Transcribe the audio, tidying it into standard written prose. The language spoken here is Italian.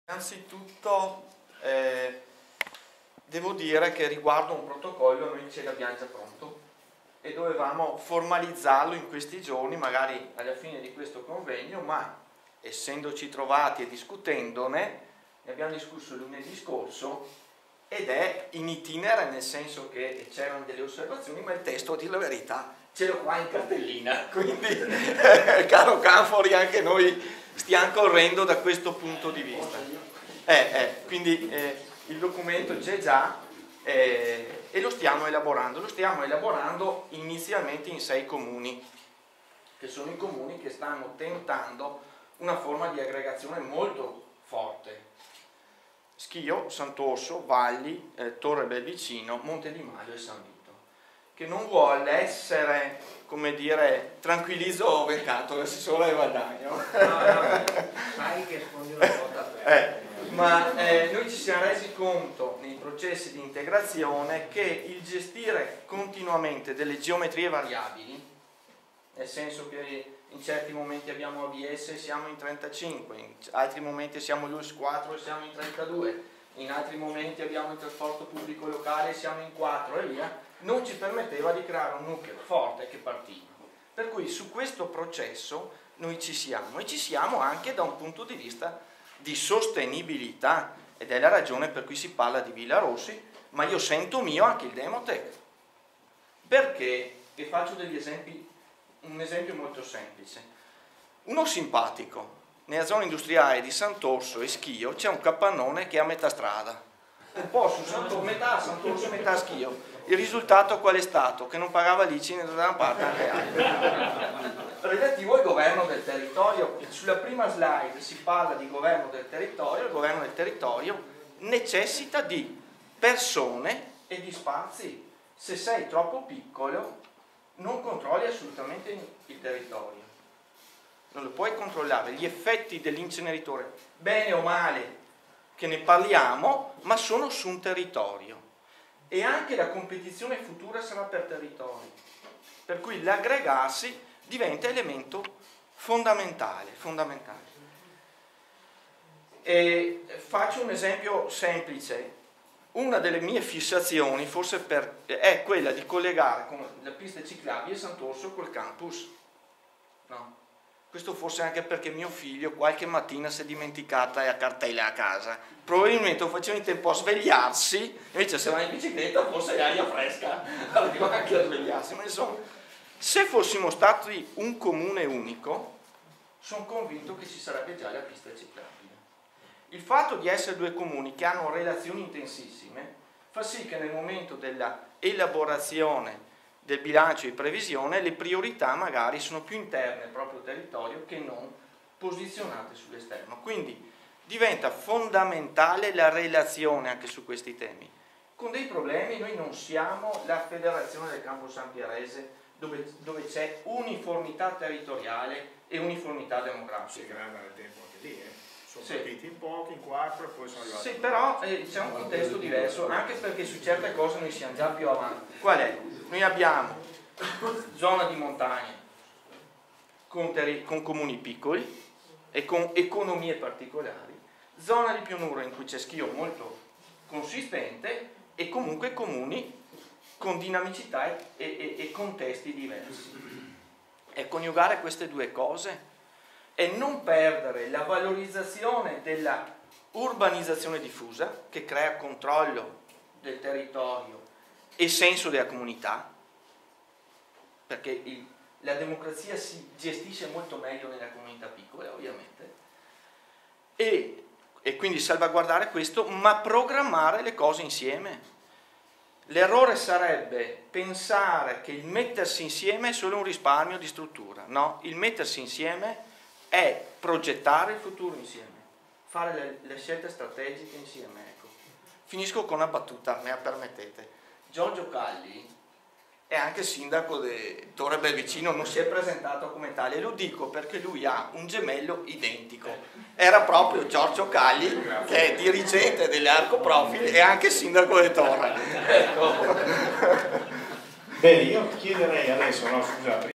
Innanzitutto devo dire che riguardo a un protocollo noi ce l'abbiamo già pronto e dovevamo formalizzarlo in questi giorni, magari alla fine di questo convegno, ma essendoci trovati e discutendone, ne abbiamo discusso lunedì scorso ed è in itinere, nel senso che c'erano delle osservazioni, ma il testo, a dire la verità, ce l'ho qua in cartellina, quindi caro Canfori, anche noi stiamo correndo da questo punto di vista. Quindi il documento c'è già e lo stiamo elaborando inizialmente in 6 comuni, che sono i comuni che stanno tentando una forma di aggregazione molto forte: Schio, Sant'Orso, Valli, Torre Belvicino, Monte di Maio e San Vito, che non vuole essere, come dire, tranquillizzo Vencato, l'assessore Valdagno. No, sai che rispondi una volta. Ma noi ci siamo resi conto nei processi di integrazione che il gestire continuamente delle geometrie variabili, nel senso che in certi momenti abbiamo ABS e siamo in 35, in altri momenti siamo l'US 4 e siamo in 32, in altri momenti abbiamo il trasporto pubblico locale e siamo in 4 e via, non ci permetteva di creare un nucleo forte che partiva. Per cui su questo processo noi ci siamo, e ci siamo anche da un punto di vista di sostenibilità, ed è la ragione per cui si parla di Villarossi, ma io sento mio anche il Demotec. Perché? E faccio degli esempi, un esempio molto semplice. Uno simpatico: nella zona industriale di Sant'Orso e Schio c'è un capannone che è a metà strada, un po' su metà Sant'Orso e metà Schio. Il risultato qual è stato? Che non pagava l'ICI né da una parte né dall'altra. Relativo al governo del territorio, sulla prima slide si parla di governo del territorio. Il governo del territorio necessita di persone e di spazi. Se sei troppo piccolo non controlli assolutamente il territorio, non lo puoi controllare. Gli effetti dell'inceneritore, bene o male che ne parliamo, ma sono su un territorio, e anche la competizione futura sarà per territori, per cui l'aggregarsi diventa elemento fondamentale. E faccio un esempio semplice. Una delle mie fissazioni forse è quella di collegare con la pista ciclabile Sant'Orso col campus. No. Questo forse anche perché mio figlio qualche mattina si è dimenticata la cartella a casa. Probabilmente lo faceva in tempo a svegliarsi, invece se va in bicicletta forse è aria fresca, arriva anche a svegliarsi. Ma insomma, se fossimo stati un comune unico, sono convinto che ci sarebbe già la pista ciclabile. Il fatto di essere 2 comuni che hanno relazioni intensissime fa sì che nel momento della elaborazione del bilancio di previsione le priorità magari sono più interne al proprio territorio che non posizionate sull'esterno. Quindi diventa fondamentale la relazione anche su questi temi. Con dei problemi: noi non siamo la federazione del Campo San Pierese dove c'è uniformità territoriale e uniformità demografica. Si grava nel tempo anche lì, sono partiti in pochi, in 4 e poi sono arrivati. Sì, però c'è un contesto diverso, anche perché su certe cose noi siamo già più avanti. Qual è? Noi abbiamo zona di montagna con comuni piccoli e con economie particolari, zona di pianura in cui c'è Schio molto consistente e comunque comuni con dinamicità e contesti diversi. E coniugare queste 2 cose e non perdere la valorizzazione della urbanizzazione diffusa, che crea controllo del territorio e senso della comunità, perché la democrazia si gestisce molto meglio nella comunità piccola, ovviamente, e quindi salvaguardare questo, ma programmare le cose insieme. L'errore sarebbe pensare che il mettersi insieme è solo un risparmio di struttura. No, il mettersi insieme è progettare il futuro insieme, fare le scelte strategiche insieme. Ecco. Finisco con una battuta, me la permettete. Giorgio Calli è anche sindaco di Torre Belvicino, non si è presentato come tale, lo dico perché lui ha un gemello identico. Era proprio Giorgio Calli, che è dirigente delle Arco Profili e anche sindaco di Torre. Ecco. Bene, io chiederei adesso, no, scusate.